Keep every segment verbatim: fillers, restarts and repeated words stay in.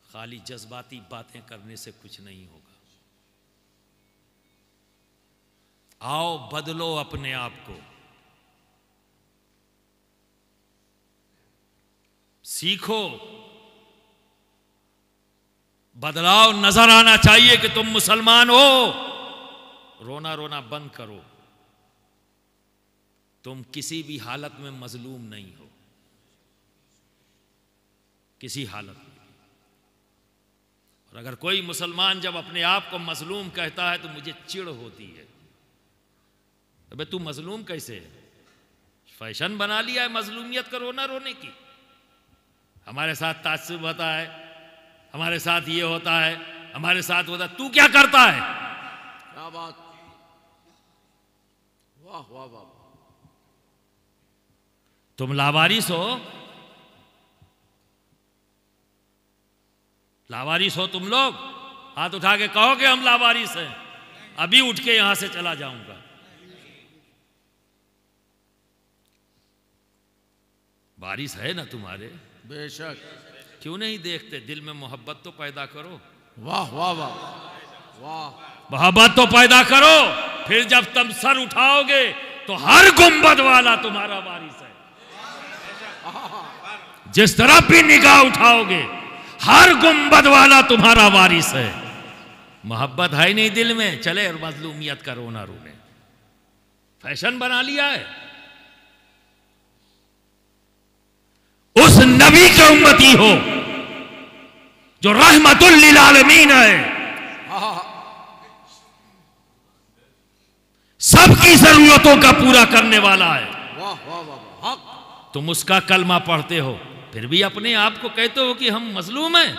खाली जज्बाती बातें करने से कुछ नहीं होगा। आओ बदलो अपने आप को, सीखो, बदलाव नजर आना चाहिए कि तुम मुसलमान हो। रोना रोना बंद करो। तुम किसी भी हालत में मजलूम नहीं हो, किसी हालत में। और अगर कोई मुसलमान जब अपने आप को मजलूम कहता है तो मुझे चिढ़ होती है। अबे तू मजलूम कैसे है? फैशन बना लिया है मजलूमियत का रोना रोने की। हमारे साथ ताज्जुब होता है, हमारे साथ ये होता है, हमारे साथ होता है, तू क्या करता है? क्या बात, वाह वाह वाह। तुम लावारिस हो, लावारिस हो तुम लोग। हाथ उठा के कहो कि हम लावारिस हैं, अभी उठ के यहां से चला जाऊंगा। वारिस है ना तुम्हारे? बेशक। क्यों नहीं देखते? दिल में मोहब्बत तो पैदा करो। वाह वाह वाह वाह, मोहब्बत तो पैदा करो। फिर जब तुम सर उठाओगे तो हर गुंबद वाला तुम्हारा वारिस है। जिस तरफ भी निगाह उठाओगे हर गुंबद वाला तुम्हारा वारिस है। मोहब्बत है नहीं दिल में, चले और मजलूमियत का रोना रोने फैशन बना लिया है। उस नबी के उम्मती हो जो रहमतुल लिल आलमीन है, सबकी जरूरतों का पूरा करने वाला है। वाह वाह वाह, हक। तुम उसका कलमा पढ़ते हो, फिर भी अपने आप को कहते हो कि हम मजलूम हैं।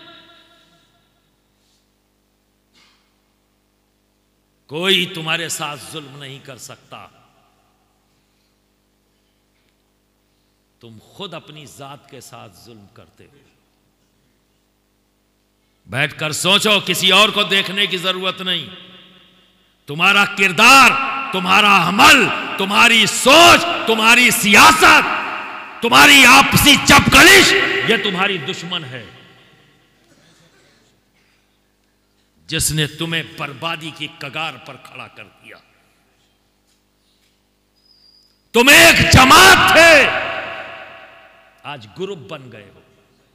कोई तुम्हारे साथ जुल्म नहीं कर सकता। तुम खुद अपनी जात के साथ जुल्म करते हो। बैठकर सोचो, किसी और को देखने की जरूरत नहीं। तुम्हारा किरदार, तुम्हारा अमल, तुम्हारी सोच, तुम्हारी सियासत, तुम्हारी आपसी चपकलिश, यह तुम्हारी दुश्मन है जिसने तुम्हें बर्बादी की कगार पर खड़ा कर दिया। तुम एक जमात थे, आज ग्रुप बन गए हो।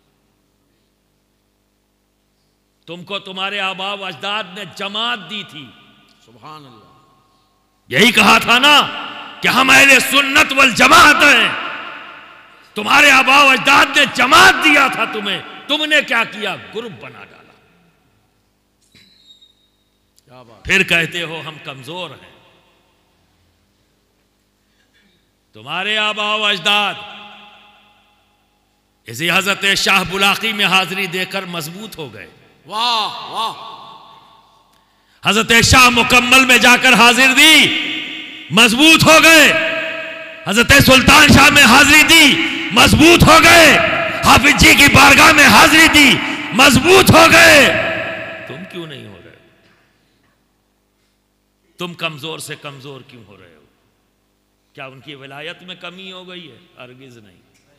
तुमको तुम्हारे आबा व अजदाद ने जमात दी थी। सुभान अल्लाह। यही कहा था ना कि हम अहले सुन्नत वल जमात हैं। तुम्हारे आबा व अजदाद ने जमात दिया था तुम्हें, तुमने क्या किया? ग्रुप बना डाला। क्या बात। फिर कहते हो हम कमजोर हैं। तुम्हारे आबा व अजदाद इसी हजरत शाह बुलाकी में हाजिरी देकर मजबूत हो गए। वाह वाह। हजरत शाह मुकम्मल में जाकर हाजिर दी, मजबूत हो गए। हजरत सुल्तान शाह में हाजिरी दी, मजबूत हो गए। हाफिज जी की बारगाह में हाजिरी दी, मजबूत हो गए। तुम क्यों नहीं हो रहे? तुम कमजोर से कमजोर क्यों हो रहे हो? क्या उनकी विलायत में कमी हो गई है? हरगिज नहीं।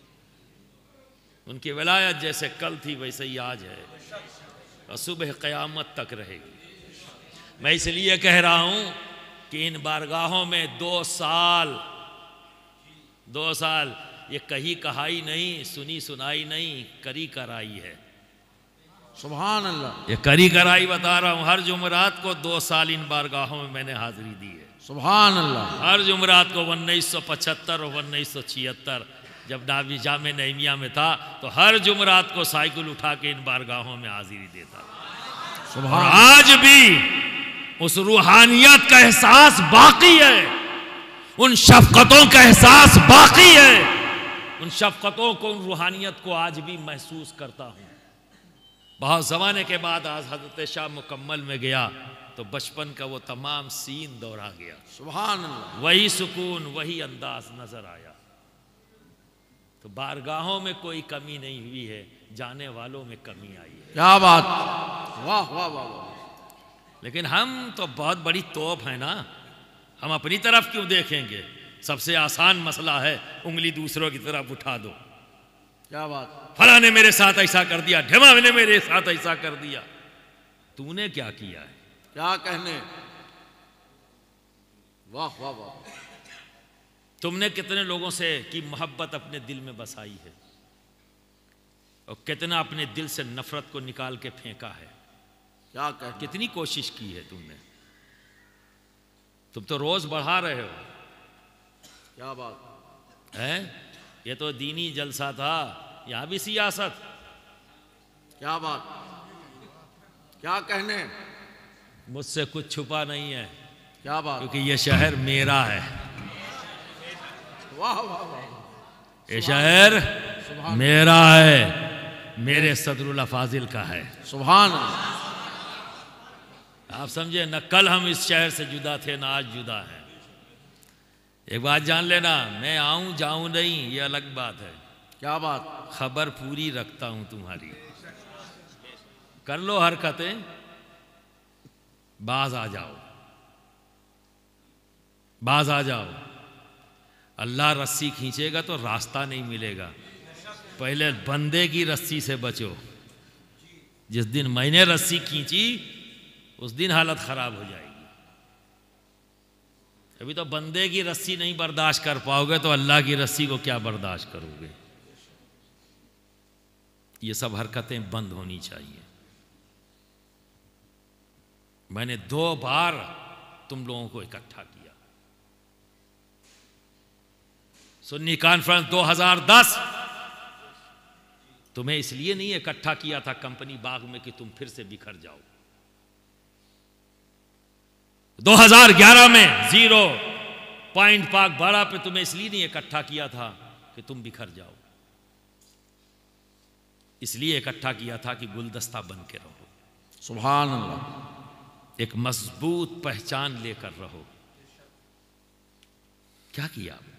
उनकी विलायत जैसे कल थी वैसे ही आज है और सुबह क़यामत तक रहेगी। मैं इसलिए कह रहा हूं कि इन बारगाहों में दो साल दो साल ये कही कहाई नहीं, सुनी सुनाई नहीं, करी कराई है। सुभान अल्लाह। ये करी कराई बता रहा हूं। हर जुमरात को दो साल इन बारगाहों में मैंने हाजिरी दी है। सुभान अल्लाह। हर जुमरात को उन्नीस सौ पचहत्तर और उन्नीस सौ छिहत्तर जब नावी जामे नईमिया में था तो हर जुमरात को साइकिल उठा के इन बारगाहों में हाजिरी देता। और आज भी उस रूहानियत का एहसास बाकी है, उन शफकतों का एहसास बाकी है। उन शफकतों को, उन रूहानियत को आज भी महसूस करता हूं। बहुत ज़माने के बाद आज हजरत शाह मुकम्मल में गया तो बचपन का वो तमाम सीन दोहरा गया। सुभान अल्लाह। वही सुकून, वही अंदाज नजर आया। तो बारगाहों में कोई कमी नहीं हुई है, जाने वालों में कमी आई है। क्या बात। वाह वाह वाह वाह। लेकिन हम तो बहुत बड़ी तोप है ना, हम अपनी तरफ क्यों देखेंगे? सबसे आसान मसला है, उंगली दूसरों की तरफ उठा दो। क्या बात। फला ने मेरे साथ ऐसा कर दिया, ढेमा ने मेरे साथ ऐसा कर दिया। तूने क्या किया है? क्या कहने। वाह वाह वाह। तुमने कितने लोगों से की मोहब्बत अपने दिल में बसाई है और कितना अपने दिल से नफरत को निकाल के फेंका है। क्या कहने। कितनी कोशिश की है तुमने। तुम तो रोज बढ़ा रहे हो। क्या बात है। ये तो दीनी जलसा था, यहां भी सियासत। क्या बात। क्या कहने। मुझसे कुछ छुपा नहीं है। क्या बात। क्योंकि ये शहर मेरा है। वाह वाह वाह। ये शहर मेरा है, मेरे सदरुल अफाजिल का है। सुभान। आप समझे न, कल हम इस शहर से जुदा थे ना आज जुदा हैं। एक बात जान लेना, मैं आऊं जाऊं नहीं ये अलग बात है। क्या बात। खबर पूरी रखता हूं तुम्हारी। कर लो हरकतें, बाज आ जाओ, बाज आ जाओ। अल्लाह रस्सी खींचेगा तो रास्ता नहीं मिलेगा। पहले बंदे की रस्सी से बचो। जिस दिन मैंने रस्सी खींची उस दिन हालत खराब हो जाएगी। अभी तो बंदे की रस्सी नहीं बर्दाश्त कर पाओगे तो अल्लाह की रस्सी को क्या बर्दाश्त करोगे। ये सब हरकतें बंद होनी चाहिए। मैंने दो बार तुम लोगों को इकट्ठा किया। सुन्नी कॉन्फ्रेंस दो हज़ार दस तुम्हें इसलिए नहीं इकट्ठा किया था कंपनी बाग में कि तुम फिर से बिखर जाओ। दो हज़ार ग्यारह में जीरो पॉइंट पाक बारह पे तुम्हें इसलिए नहीं इकट्ठा किया था कि तुम बिखर जाओ। इसलिए इकट्ठा किया था कि गुलदस्ता बन के रहो। सुभान अल्लाह। एक मजबूत पहचान लेकर रहो। क्या किया आपने?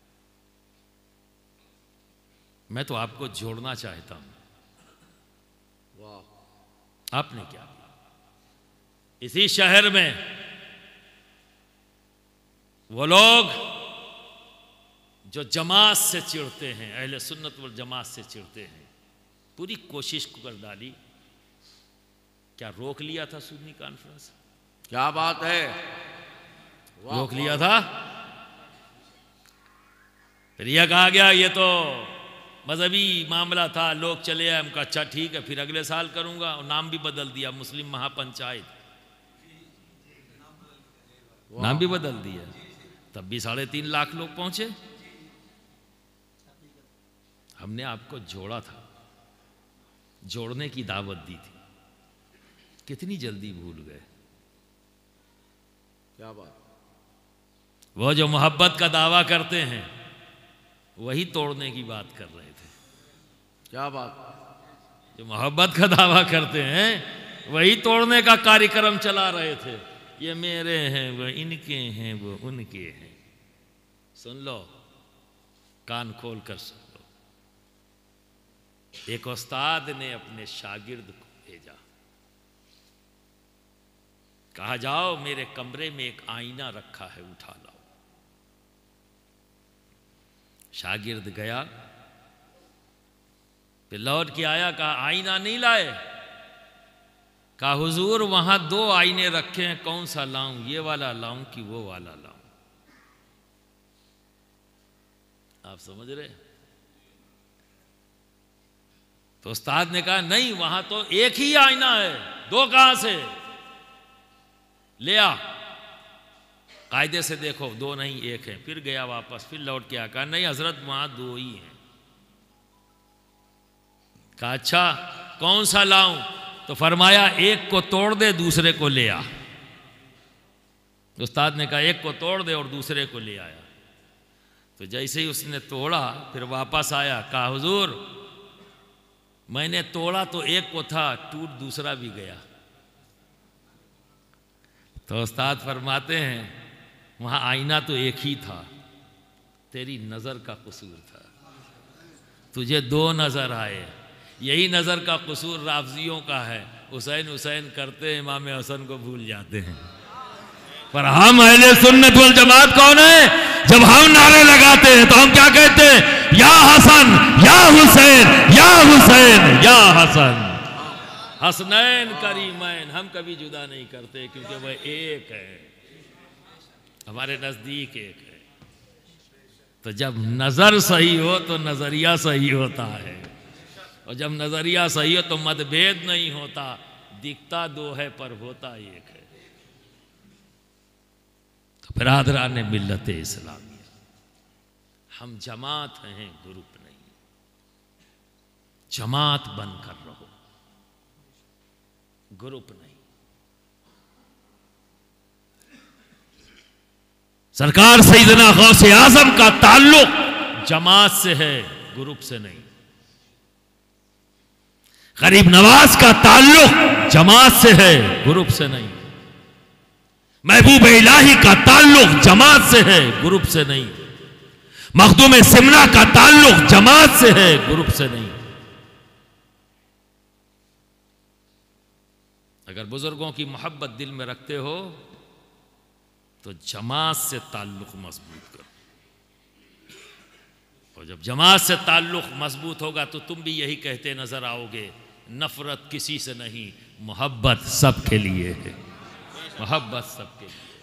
मैं तो आपको जोड़ना चाहता हूं। वाह। आपने क्या किया? इसी शहर में वो लोग जो जमात से चिढ़ते हैं, अहले सुन्नत वल जमात से चिढ़ते हैं, पूरी कोशिश कर डाली। क्या रोक लिया था सुन्नी कॉन्फ्रेंस? क्या बात है। रोक लिया था। फिर यह कहा गया ये तो मजहबी मामला था, लोग चले आए। हमका अच्छा ठीक है, फिर अगले साल करूंगा। और नाम भी बदल दिया, मुस्लिम महापंचायत नाम भी बदल दिया। तब भी साढ़े तीन लाख लोग पहुंचे। हमने आपको जोड़ा था, जोड़ने की दावत दी थी। कितनी जल्दी भूल गए। क्या बात। वो जो मोहब्बत का दावा करते हैं वही तोड़ने की बात कर रहे थे। क्या बात। जो मोहब्बत का दावा करते हैं वही तोड़ने का कार्यक्रम चला रहे थे। ये मेरे हैं, वो इनके हैं, वो उनके हैं। सुन लो, कान खोल कर सुन लो। एक उस्ताद ने अपने शागिर्द को भेजा, कहा जाओ मेरे कमरे में एक आईना रखा है, उठा लाओ। शागिर्द गया, फिर लौट के आया, कहा आईना नहीं लाए? कहा हुजूर वहां दो आईने रखे हैं, कौन सा लाऊं, ये वाला लाऊं कि वो वाला लाऊं? आप समझ रहे? तो उस्ताद ने कहा नहीं, वहां तो एक ही आईना है, दो कहां से? ले आ, कायदे से देखो, दो नहीं एक है। फिर गया वापस, फिर लौट के आया, कहा नहीं हजरत वहां दो ही हैं। कहा अच्छा कौन सा लाऊं? तो फरमाया एक को तोड़ दे, दूसरे को ले आ। उस्ताद ने कहा एक को तोड़ दे और दूसरे को ले आया। तो जैसे ही उसने तोड़ा फिर वापस आया, कहा हुजूर मैंने तोड़ा तो एक को था, टूट दूसरा भी गया। तो उस्ताद फरमाते हैं वहां आईना तो एक ही था, तेरी नजर का कसूर था, तुझे दो नजर आए। यही नजर का कसूर राफजियों का है। हुसैन हुसैन करते हैं, इमाम हसन को भूल जाते हैं। पर हम अहले सुन्नत वल जमात कौन है? जब हम नारे लगाते हैं तो हम क्या कहते हैं? या हसन या हुसैन, या हुसैन या हसन, हसनैन करीमैन। हम कभी जुदा नहीं करते क्योंकि वह एक है, हमारे नजदीक एक है। तो जब नजर सही हो तो नजरिया सही होता है, और जब नजरिया सही हो तो मतभेद नहीं होता। दिखता दो है पर होता एक है। तो बिरादरान ने मिल्लत इस्लामिया, हम जमात हैं, ग्रुप नहीं। जमात बनकर रहो, ग्रुप नहीं। सरकार सैयदना गौसे आजम का ताल्लुक जमात से है, ग्रुप से नहीं। गरीब नवाज का ताल्लुक जमात से है, ग्रुप से नहीं। महबूब इलाही का ताल्लुक जमात से है, ग्रुप से नहीं। मखदूम सिमना का ताल्लुक जमात से है, ग्रुप से नहीं। अगर बुजुर्गों की मोहब्बत दिल में रखते हो तो जमात से ताल्लुक मजबूत करो, और जब जमात से ताल्लुक मजबूत होगा तो तुम भी यही कहते नजर आओगे, नफरत किसी से नहीं, मोहब्बत सबके लिए है, मोहब्बत सबके लिए।